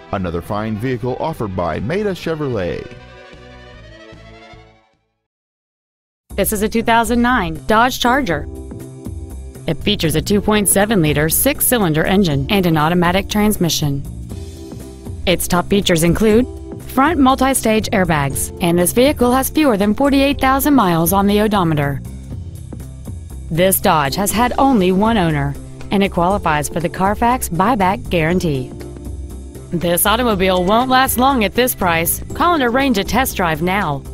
Another fine vehicle offered by Maida Chevrolet. This is a 2009 Dodge Charger. It features a 2.7-liter six-cylinder engine and an automatic transmission. Its top features include front multi-stage airbags, and this vehicle has fewer than 48,000 miles on the odometer. This Dodge has had only one owner, and it qualifies for the Carfax buyback guarantee. This automobile won't last long at this price. Call and arrange a test drive now.